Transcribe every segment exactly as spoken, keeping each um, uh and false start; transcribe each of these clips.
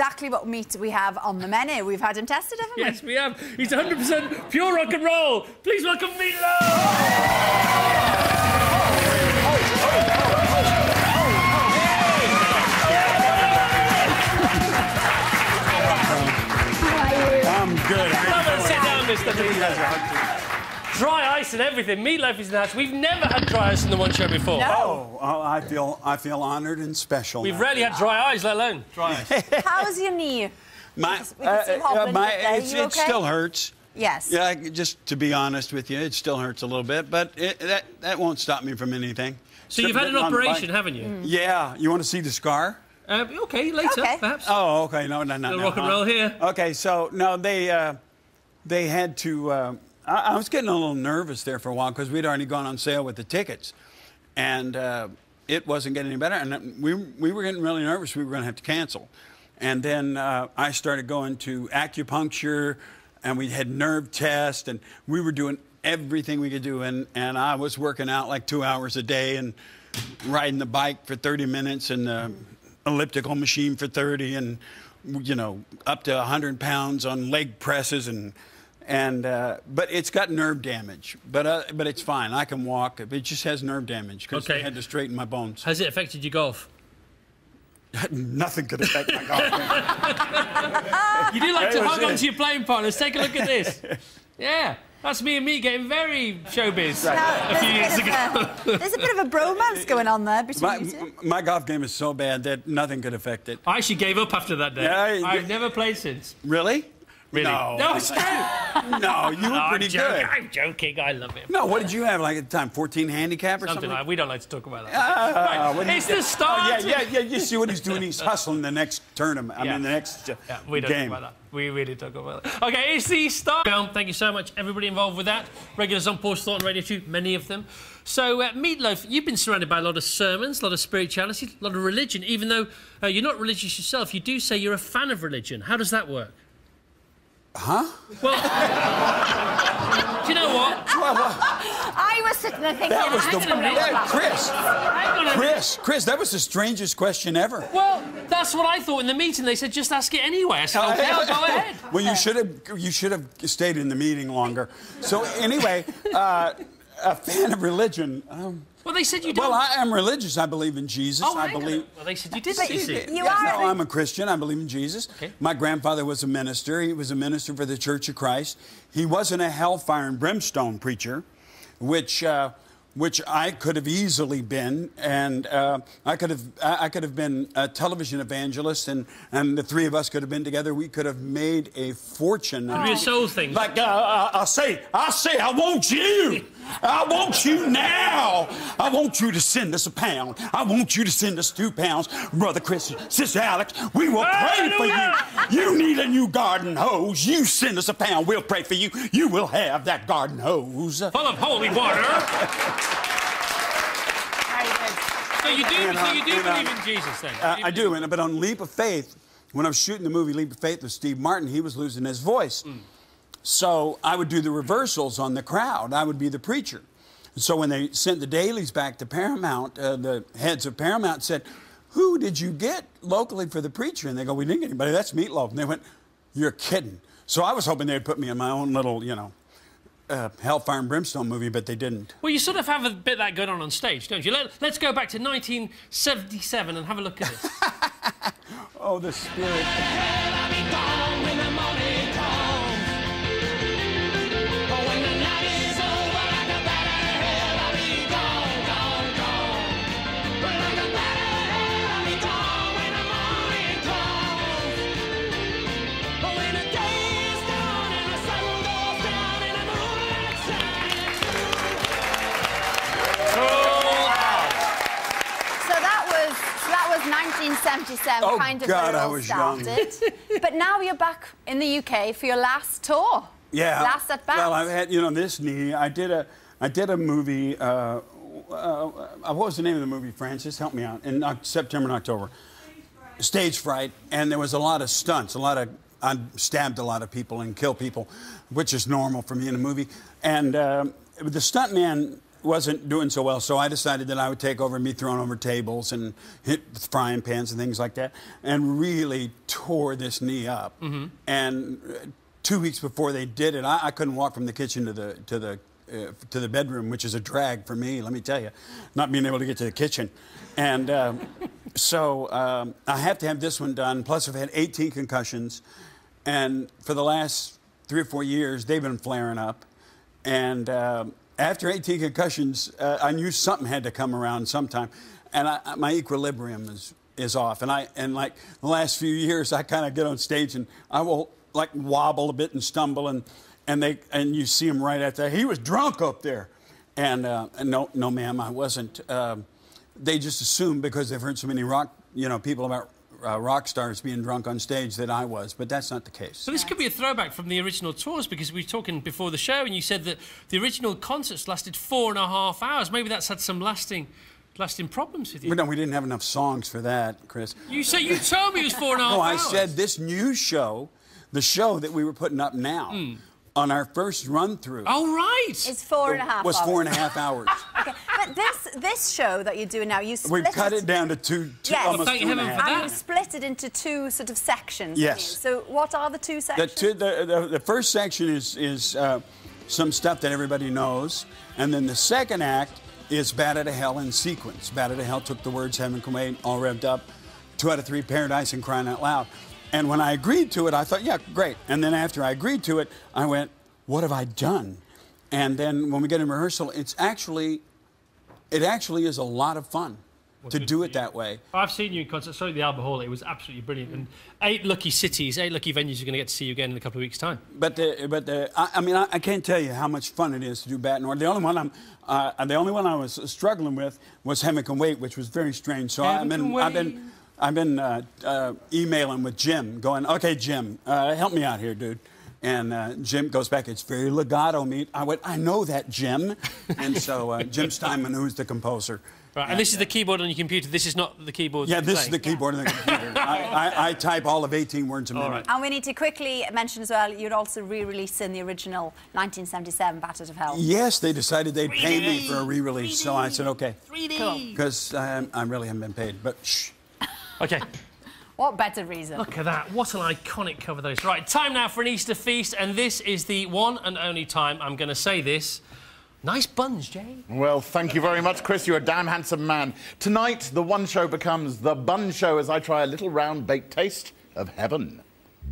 exactly what meat we have on the menu. We've had him tested, haven't we? Yes, we have. He's one hundred percent pure rock and roll. Please welcome Meatloaf! I'm good. Come and sit down, Mister Meatloaf. Dry ice and everything. Meatloaf is in the house. We've never had dry ice in the One Show before. No. Oh, oh, I feel I feel honoured and special. We've now. rarely had dry eyes, let alone dry ice. How's your knee? My, We can see uh, hobbling uh, my a bit there. it's, You it okay? still hurts. Yes. Yeah, just to be honest with you, it still hurts a little bit, but it, that that won't stop me from anything. So you've had an operation, haven't you? Mm. Yeah. You want to see the scar? Uh, okay, later, Okay. perhaps. Oh, okay. No, no, no. Little no, rock and huh? roll here. Okay, so no, they uh, they had to. Uh, I, I was getting a little nervous there for a while because we'd already gone on sale with the tickets, and uh, it wasn't getting any better. And we we were getting really nervous. We were going to have to cancel, and then uh, I started going to acupuncture, and we had nerve tests, and we were doing everything we could do, and and I was working out like two hours a day and riding the bike for thirty minutes and the elliptical machine for thirty, and you know, up to one hundred pounds on leg presses, and and uh, but it's got nerve damage, but uh, but it's fine. I can walk. It just has nerve damage because Okay. I had to straighten my bones. Has it affected your golf? Nothing could affect my golf game. You do like It to was hug it. onto your playing partners. Take a look at this. Yeah, that's me and me getting very showbiz Now, a few years there's, a ago. bit of a, there's a bit of a bromance going on there between My, you two. my golf game is so bad that nothing could affect it. I actually gave up after that day. Yeah, I- I've never played since. Really? Really? No. No, it's true. No, you were No, pretty I'm joking. good. I'm joking. I love it. No, what did you have like at the time? fourteen handicap or Something something? like we don't like to talk about that. Uh, Right. what do you It's get? the start. Oh, yeah, yeah, yeah. You see what he's doing? He's hustling the next tournament. I Yeah. mean, the next uh, Yeah, we don't game. talk about that. We really talk about that. Okay, it's the start. Film. Thank you so much, everybody involved with that. Regulars on Pause Thought and Radio two, many of them. So, uh, Meatloaf, you've been surrounded by a lot of sermons, a lot of spirituality, a lot of religion. Even though uh, you're not religious yourself, you do say you're a fan of religion. How does that work? Huh? Well, do you know what? Well, well, I was sitting there thinking, that was hang the on a minute. yeah, Chris. Hang on a minute. Chris, Chris, that was the strangest question ever. Well, that's what I thought in the meeting. They said, just ask it anyway. I said, okay, I'll go ahead. Well, you should have you should have stayed in the meeting longer. So anyway, uh, a fan of religion. Um, Well, they said you don't. well, I am religious. I believe in Jesus. oh, I hang on a believe. minute. Well, they said you did But see it. you Yeah, are. no, I'm a Christian. I believe in Jesus. Okay. My grandfather was a minister. He was a minister for the Church of Christ. He wasn't a hellfire and brimstone preacher, which uh, which I could have easily been, and uh, I could have I I could have been a television evangelist, and and the three of us could have been together. We could have made a fortune. It'd be a soul thing. Like uh, I say, I say, I want you. I want you now. I want you to send us a pound. I want you to send us two pounds. Brother Chris, Sister Alex, we will pray for you. You need a new garden hose. You send us a pound. We'll pray for you. You will have that garden hose. Full of holy water. Very good. So you do, And, so uh, you do and, uh, believe in Jesus, then? Uh, You I do, and, but on Leap of Faith, when I was shooting the movie Leap of Faith with Steve Martin, he was losing his voice. Mm. So I would do the reversals on the crowd. I would be the preacher. So when they sent the dailies back to Paramount, uh, the heads of Paramount said, who did you get locally for the preacher? And they go, we didn't get anybody. That's Meatloaf. And they went, you're kidding. So I was hoping they'd put me in my own little, you know, uh, Hellfire and Brimstone movie, but they didn't. Well, you sort of have a bit of that going on on stage, don't you? Let, let's go back to nineteen seventy-seven and have a look at this. Oh, the spirit. nineteen seventy-seven, Oh, kind of God, where it I all was young. started. But now you're back in the U K for your last tour. Yeah. Last at bat. Well, I've had, you know, this knee. I did a, I did a movie. Uh, uh, what was the name of the movie, Francis? Help me out. In uh, September and October. Stage Fright, and there was a lot of stunts, a lot of. I stabbed a lot of people and killed people, which is normal for me in a movie. And um, the stuntman wasn't doing so well, so I decided that I would take over and be thrown over tables and hit frying pans and things like that, and really tore this knee up. Mm-hmm. And two weeks before they did it, I, I couldn't walk from the kitchen to the to the uh, to the bedroom, which is a drag for me. Let me tell you, not being able to get to the kitchen, and um, so um, I have to have this one done. Plus, I've had eighteen concussions, and for the last three or four years, they've been flaring up, and. Um, After eighteen concussions, uh, I knew something had to come around sometime, and I, my equilibrium is is off. And I and like the last few years, I kind of get on stage and I will like wobble a bit and stumble, and and they and you see him right after. He was drunk up there, and, uh, and no, no, ma'am, I wasn't. Um, they just assume because they've heard so many rock, you know, people about. Uh, rock stars being drunk on stage that I was, but that's not the case. So this could be a throwback from the original tours, because we were talking before the show and you said that the original concerts lasted four and a half hours. Maybe that's had some lasting lasting problems with you. But no, we didn't have enough songs for that, Chris. You said you told me it was four and a half no, hours. I said this new show, the show that we were putting up now, mm. on our first run-through. Oh, right. It's four and a half was hours. four and a half hours. Okay, but this this show that you're doing now, you split We've cut it, it down to two, two yes. almost Thank two and a heaven half. for and that. you split it into two sort of sections. Yes. So what are the two The, sections? two, the, the, the first section is, is uh, some stuff that everybody knows, and then the second act is Bat Out of Hell in sequence. Bat Out of Hell took the words Heaven Can Wait, all revved up, two out of three, Paradise, and Crying Out Loud. And when I agreed to it, I thought, yeah, great. And then after I agreed to it, I went, what have I done? And then when we get in rehearsal, it's actually, it actually is a lot of fun to do it that way. I've seen you in concert. Sorry, the Albert Hall. It was absolutely brilliant. And eight lucky cities, eight lucky venues are going to get to see you again in a couple of weeks' time. But the, but the, I, I mean, I, I can't tell you how much fun it is to do Bat in Order. The only one I'm, uh, the only one I was struggling with was Heaven Can Wait, which was very strange. So I've been, I've been, I've been uh, uh, emailing with Jim, going, okay, Jim, uh, help me out here, dude. And uh, Jim goes back, it's very legato, meat. I went, I know that, Jim. And so uh, Jim Steinman, who's the composer. Right, and, and this is the keyboard on your computer. This is not the keyboard. Yeah, this playing. is the keyboard on the computer. I, I, I type all of eighteen words a minute. Right. And we need to quickly mention as well, you're also re-releasing the original nineteen seventy-seven Bat Out of Hell. Yes, they decided they'd pay me for a re-release, so I said, okay. three D. Because I, I really haven't been paid, but shh. Okay. What better reason? Look at that. What an iconic cover that is. Right, time now for an Easter feast, and this is the one and only time I'm going to say this. Nice buns, Jay. Well, thank you very much, Chris. You're a damn handsome man. Tonight, the one show becomes the bun show as I try a little round-baked taste of heaven.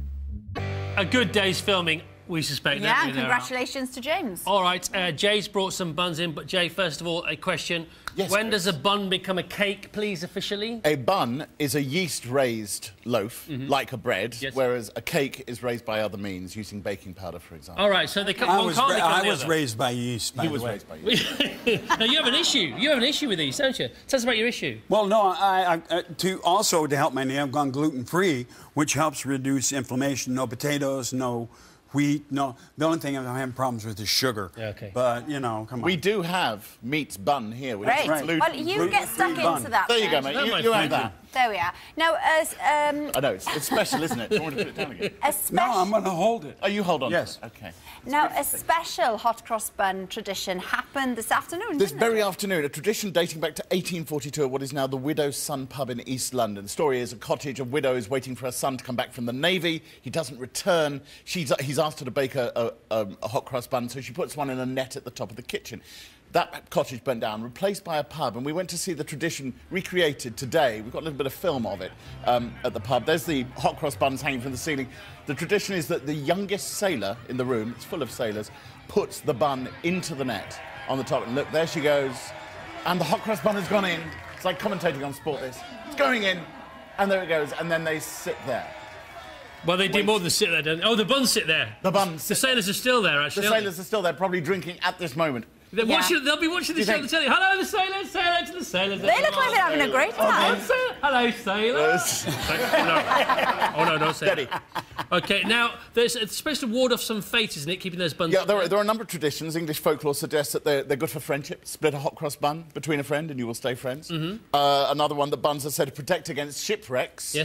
A good day's filming, we suspect. Yeah, don't we, and congratulations to James. All right, uh, Jay's brought some buns in, but Jay, first of all, a question. Yes, when Chris. does a bun become a cake, please, officially? A bun is a yeast-raised loaf, mm-hmm. like a bread, yes. whereas a cake is raised by other means, using baking powder, for example. All right, so they come, I one was, can't ra become I the was other. raised by yeast, by He the was way. raised by yeast. Now, you have an issue. You have an issue with these, don't you? Tell us about your issue. Well, no, I, I, uh, to also to help my knee, I've gone gluten-free, which helps reduce inflammation. No potatoes, no wheat, no. The only thing I'm having problems with is sugar. Yeah, okay. But, you know, come on. We do have meat's bun here. Which Great. is Right. gluten- Well, you get stuck gluten-free bun. into that. There you go, then. mate. That You, might you have freak that. There we are. Now, as um, I know, it's, it's special, isn't it? Do you want me to put it down again? a No, special. I'm going to hold it. Oh, you hold on. Yes. To it. Okay. Now, a special hot cross bun tradition happened this afternoon, This didn't very it? afternoon, a tradition dating back to eighteen forty-two at what is now the Widow's Son pub in East London. The story is a cottage of widow is waiting for her son to come back from the Navy. He doesn't return. She's, he's asked her to bake a, a, a hot cross bun, so she puts one in a net at the top of the kitchen. That cottage burnt down, replaced by a pub, and we went to see the tradition recreated today. We've got a little bit of film of it um, at the pub. There's the hot cross buns hanging from the ceiling. The tradition is that the youngest sailor in the room, it's full of sailors, puts the bun into the net on the top. And look, there she goes. And the hot cross bun has gone in. It's like commentating on sport, this. It's going in, and there it goes, and then they sit there. Well, they do Wait. more than sit there, don't they? Oh, the buns sit there. The buns The sit there. sailors are still there, actually. The aren't sailors are still there, probably drinking at this moment. They're Yeah. watching, they'll be watching the Do you show on the think- telly. Hello, the sailors. Say hello to the sailors. They look like they're having a great Hello, time. sailor. Hello, sailors. no. Oh, no, don't say Steady. that. OK, now, there's, it's supposed to ward off some fate, isn't it, keeping those buns... Yeah, there are, there are a number of traditions. English folklore suggests that they're, they're good for friendship. Split a hot cross bun between a friend and you will stay friends. Mm-hmm. uh, another one that buns are said to protect against shipwrecks. Yes.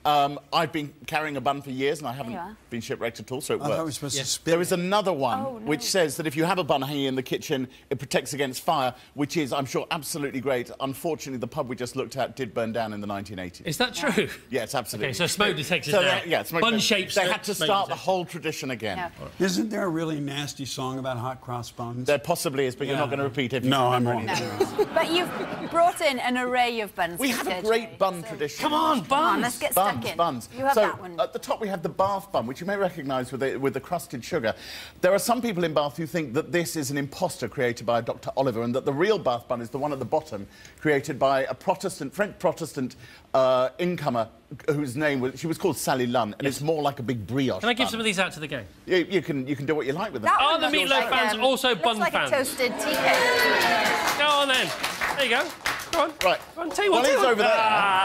Um, I've been carrying a bun for years and I haven't are. been shipwrecked at all, so it I works. thought we were supposed Yes. to spit. There is another one Oh, no. which says that if you have a bun hanging in the kitchen, it protects against fire, which is, I'm sure, absolutely great. Unfortunately, the pub we just looked at did burn down in the nineteen eighties. Is that true? Yes, absolutely. Okay, so smoke detectors So now. they- yeah, smoke Bun detectors. shapes. They had to smoke start the detectors. whole tradition again. Yeah. Isn't there a really nasty song about hot cross buns? There possibly is, but you're Yeah. not going to repeat it. if you No, I'm remember wrong. anything. But you've brought in an array of buns. We for have a today, great bun so- tradition. Come on, buns. Come on, let's get Buns, stuck in. buns. You have so that one. at the top we have the Bath bun, which you may recognise with the, with the crusted sugar. There are some people in Bath who think that this is an imposter created by Doctor Oliver and that the real Bath bun is the one at the bottom, created by a Protestant, French Protestant uh, incomer whose name was, she was called Sally Lunn, and it's more like a big brioche Can I give bun. some of these out to the gang? You, you, can, you can do what you like with them. That Are one the looks meatloaf like, fans um, also looks bun like fans? a toasted tea cake. Go on then. There you go. Go on. Right. Go on, tell you Well, what. he's tell you over what. there.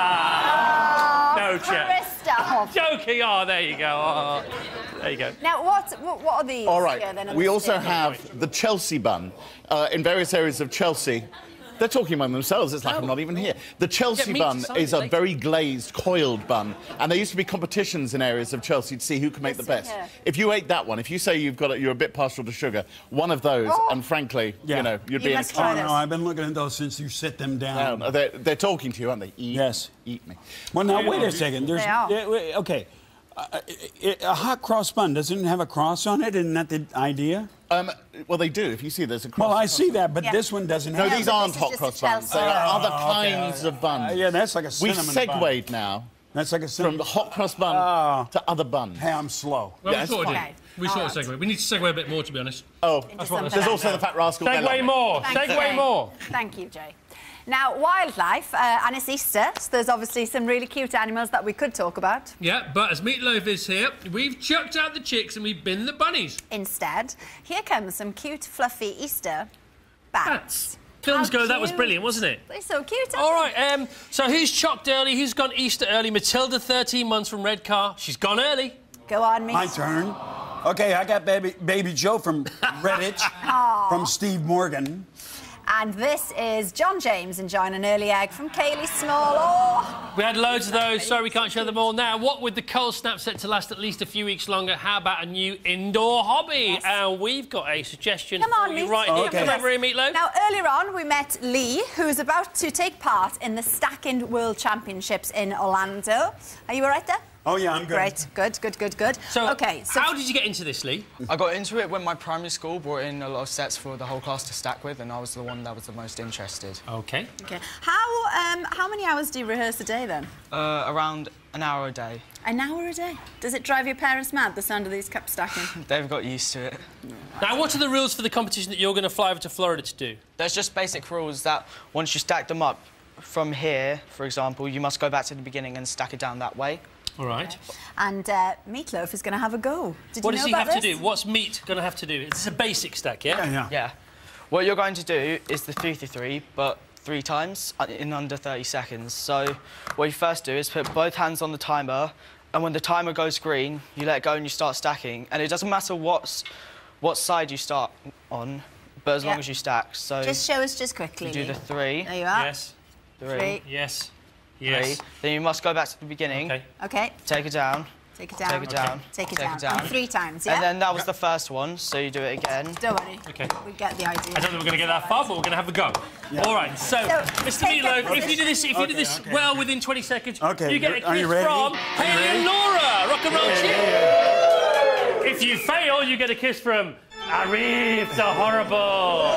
Ah, no chance. Christoph. Jokey. Oh, there you go. Oh, there you go. Now, what, what, what are these? All right. here, then, on we this also table? have the Chelsea bun uh, in various areas of Chelsea. They're talking among themselves. It's like I'm not even here. The Chelsea meat to bun sign is it a later. very glazed, coiled bun, and there used to be competitions in areas of Chelsea to see who can make the Let's see best. here. If you ate that one, if you say you've got it, you're a bit partial to sugar, one of those, Oh. and frankly, Yeah. you know, you'd You be in a must try Oh, this. no, I've been looking at those since you sit them down. No, they're, they're talking to you, aren't they? Eat, Yes. Eat me. Well, now, wait a second. There's, They are. uh, wait, okay. Uh, it, a hot cross bun, doesn't it have a cross on it? Isn't that the idea? Um, well, they do. If you see, there's a cross. Well, I see that, but Yeah. this one doesn't No, have these but aren't this is hot just cross a buns. Chelsea. There are other Oh, okay. kinds of buns. Uh, yeah, that's like a We've cinnamon segued bun. now That's like a from cinnamon. the hot cross bun Oh. to other buns. Hey, I'm slow. Well, Yeah, we it's sort of fine. did. We All sort of right. segue. We need to segue a bit more, to be honest. Oh, Into what something there's else. also the fat rascal. They love Segue me. more. Thank you, Segue Jay. more. Thank you, Jay. Now, wildlife, uh, and it's Easter, so there's obviously some really cute animals that we could talk about. Yeah, but as Meatloaf is here, we've chucked out the chicks and we've binned the bunnies. Instead, here comes some cute, fluffy Easter bats. Bats. Films How go, that was cute. brilliant, wasn't it? They're so cute, aren't All they? right, um, so who's chocked early? Who's gone Easter early? Matilda, thirteen months from Redcar. She's gone early. Go on, me. My turn. Okay, I got baby, baby Joe from Redditch, from Steve Morgan. And this is John James enjoying an early egg from Kaylee Small. Oh, We had loads of those. Sorry, we can't show them all now. What with the cold snap set to last at least a few weeks longer? How about a new indoor hobby? Yes. And we've got a suggestion come on, for you Meat. right here. Okay. Come over here, Meatloaf. Now, earlier on, we met Lee, who's about to take part in the Stacking World Championships in Orlando. Are you all right there? Oh, yeah, I'm good. Great, good, good, good, good. So, okay, so how did you get into this, Lee? I got into it when my primary school brought in a lot of sets for the whole class to stack with, and I was the one that was the most interested. Okay. okay. How um, how many hours do you rehearse a day then? Uh, around an hour a day. An hour a day. Does it drive your parents mad, the sound of these cups stacking? They've got used to it. Now, what are the rules for the competition that you're going to fly over to Florida to do? There's just basic rules that once you stack them up from here, for example, you must go back to the beginning and stack it down that way. All right. And uh, Meatloaf is going to have a go. Did What you does know he about have to this? do? What's Meat going to have to do? It's a basic stack, yeah? Yeah, yeah. Yeah. What you're going to do is the three to three, but three times in under thirty seconds. So what you first do is put both hands on the timer, and when the timer goes green, you let go and you start stacking. And it doesn't matter what's, what side you start on, but as Yeah. long as you stack. So Just show us just quickly. you do the Lee. three, There you are. Yes. three, Three. Yes. three. Yes. Then you must go back to the beginning, Okay. Okay, take it down, take it down. take it down, Take it take down. it down. And three times, yeah? and then that was the first one. So you do it again. Don't worry. Okay. We get the idea. I don't think we're going to get that far, but we're going to have a go. All right, so, So, Mister take that Meatloaf, if you do this, if you do Okay, this okay. well within twenty seconds, Okay, you get a are kiss you ready? from Are you Haley ready? and Laura. Rock and roll cheer. If you fail, you get a kiss from Arif the Horrible.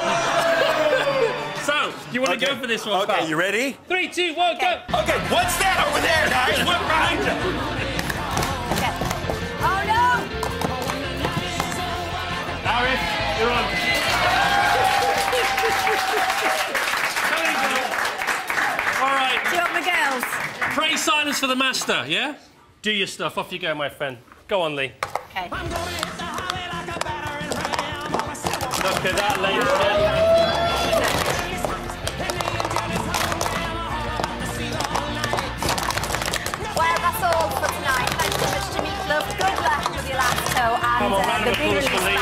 So, you want to go for this one, Okay, pal? you ready? Three, two, one, Okay. go. Okay, what's that over there, guys? What behind you? Okay. Oh, no! Arif, you're on. There you go. All right. Do you want the girls? Pray silence for the master, yeah? Do your stuff. Off you go, my friend. Go on, Lee. Okay. Look at that, ladies and gentlemen. Well, that's all for tonight. Thanks so much to Meatloaf. Good luck with your last show and Come on, uh, round the of applause re-release for Lee.